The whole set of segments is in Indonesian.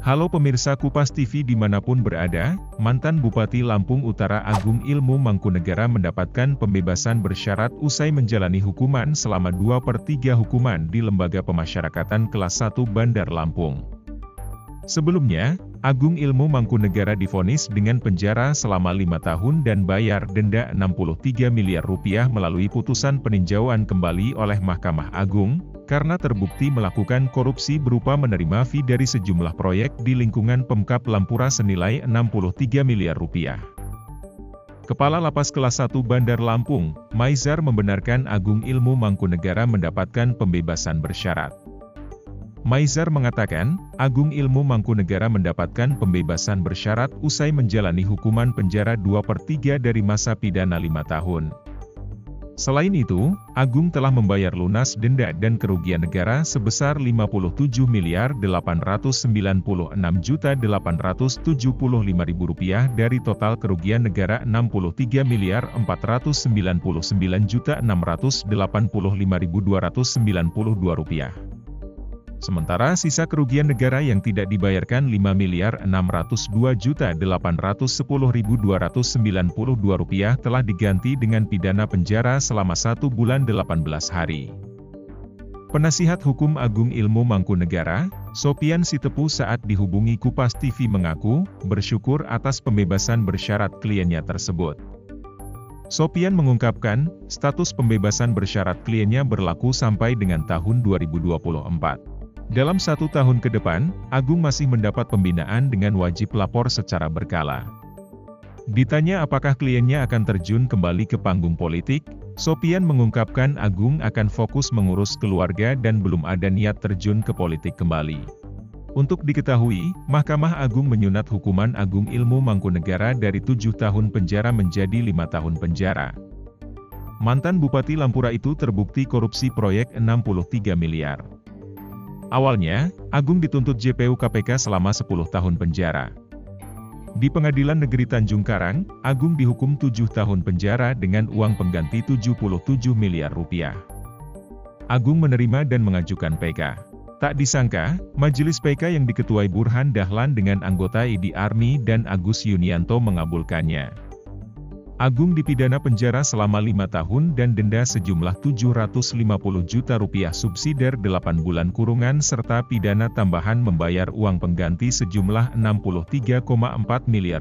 Halo pemirsa Kupas TV dimanapun berada, mantan Bupati Lampung Utara Agung Ilmu Mangkunegara mendapatkan pembebasan bersyarat usai menjalani hukuman selama 2/3 hukuman di Lembaga Pemasyarakatan Kelas 1 Bandar Lampung. Sebelumnya, Agung Ilmu Mangkunegara divonis dengan penjara selama 5 tahun dan bayar denda Rp63 miliar melalui putusan peninjauan kembali oleh Mahkamah Agung, karena terbukti melakukan korupsi berupa menerima fee dari sejumlah proyek di lingkungan Pemkab Lampura senilai Rp63 miliar. Kepala Lapas Kelas 1 Bandar Lampung, Maizar membenarkan Agung Ilmu Mangkunegara mendapatkan pembebasan bersyarat. Maizar mengatakan, Agung Ilmu Mangkunegara mendapatkan pembebasan bersyarat usai menjalani hukuman penjara 2/3 dari masa pidana 5 tahun. Selain itu, Agung telah membayar lunas denda dan kerugian negara sebesar Rp57.896.875.000 dari total kerugian negara Rp63.499.685.292. Sementara sisa kerugian negara yang tidak dibayarkan Rp5.602.810.292 telah diganti dengan pidana penjara selama 1 bulan 18 hari. Penasihat hukum Agung Ilmu Mangkunegara, Sopian Sitepu saat dihubungi Kupas TV mengaku, bersyukur atas pembebasan bersyarat kliennya tersebut. Sopian mengungkapkan, status pembebasan bersyarat kliennya berlaku sampai dengan tahun 2024. Dalam 1 tahun ke depan, Agung masih mendapat pembinaan dengan wajib lapor secara berkala. Ditanya apakah kliennya akan terjun kembali ke panggung politik, Sopian mengungkapkan Agung akan fokus mengurus keluarga dan belum ada niat terjun ke politik kembali. Untuk diketahui, Mahkamah Agung menyunat hukuman Agung Ilmu Mangkunegara dari 7 tahun penjara menjadi 5 tahun penjara. Mantan Bupati Lampura itu terbukti korupsi proyek Rp63 miliar. Awalnya, Agung dituntut JPU KPK selama 10 tahun penjara. Di Pengadilan Negeri Tanjung Karang, Agung dihukum 7 tahun penjara dengan uang pengganti Rp77 miliar. Agung menerima dan mengajukan PK. Tak disangka, Majelis PK yang diketuai Burhan Dahlan dengan anggota ID Army dan Agus Yunianto mengabulkannya. Agung dipidana penjara selama 5 tahun dan denda sejumlah Rp750 juta subsidiar 8 bulan kurungan serta pidana tambahan membayar uang pengganti sejumlah Rp63,4 miliar.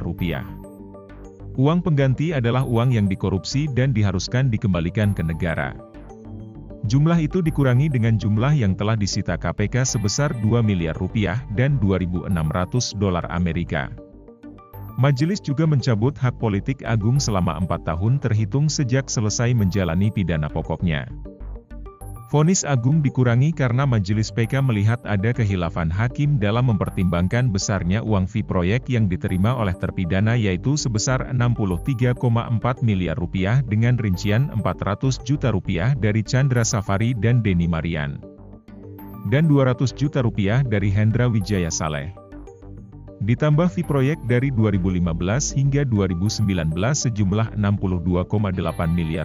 Uang pengganti adalah uang yang dikorupsi dan diharuskan dikembalikan ke negara. Jumlah itu dikurangi dengan jumlah yang telah disita KPK sebesar Rp2 miliar dan $2.600 Amerika. Majelis juga mencabut hak politik Agung selama 4 tahun terhitung sejak selesai menjalani pidana pokoknya. Vonis Agung dikurangi karena Majelis PK melihat ada kehilafan hakim dalam mempertimbangkan besarnya uang fee proyek yang diterima oleh terpidana yaitu sebesar Rp63,4 miliar dengan rincian Rp400 juta dari Chandra Safari dan Denny Marian. Dan Rp200 juta dari Hendra Wijaya Saleh. Ditambah fee proyek dari 2015 hingga 2019 sejumlah Rp62,8 miliar.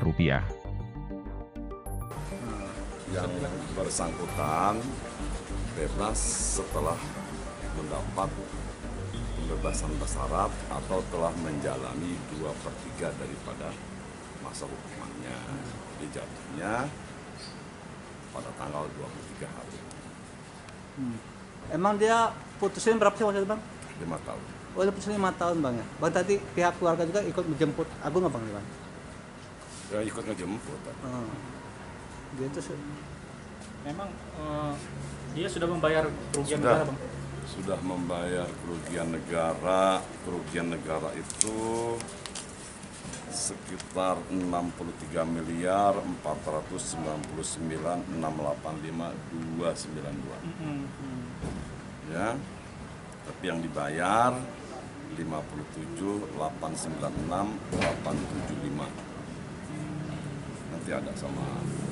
Yang bersangkutan bebas setelah mendapat pembebasan bersyarat atau telah menjalani 2/3 daripada masa hukumannya. Jadi jatuhnya pada tanggal 23 hari. Emang dia putusin berapa sih waktu itu, Bang? 5 tahun. Oh, dia putusin 5 tahun, Bang ya? Bang, tadi pihak keluarga juga ikut menjemput Agung apa Bang? Ya ikut ngejemput. Dia itu memang dia sudah membayar kerugian negara, Bang? Sudah membayar kerugian negara. Kerugian negara itu sekitar Rp499.685.292. Ya, tapi yang dibayar Rp57.896.875. Nanti ada sama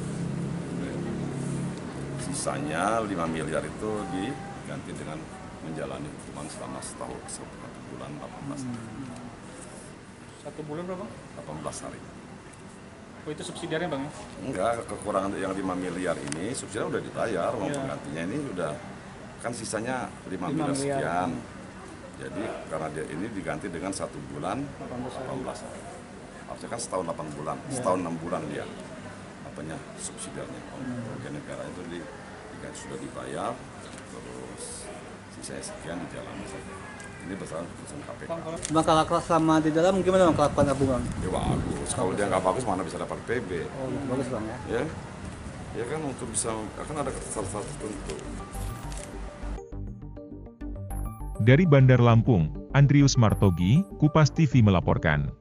sisanya 5 miliar itu diganti dengan menjalani hukuman selama 1 bulan 18 hari. 1 bulan berapa? 18 hari. Oh, itu subsidiarnya, Bang? Enggak, kekurangan yang 5 miliar ini subsidiar udah dibayar, uang penggantinya ini udah kan sisanya 5 miliar sekian. Jadi karena dia ini diganti dengan 1 bulan 18 hari. Harusnya kan setahun 8 bulan, setahun 6 bulan dia subsidiarnya. Kerugian negara itu diganti sudah dibayar, terus sisanya sekian di jalan. Ini berdasarkan keputusan KPK. Bang, kalau selama di dalam gimana bang kelakuan Abu bang? Ya bagus, kalau dia nggak bagus mana bisa dapat PB. Oh bagus bang ya. Ya kan untuk bisa, akan ada salah satu tertentu. Dari Bandar Lampung, Andrius Martogi, Kupas TV melaporkan.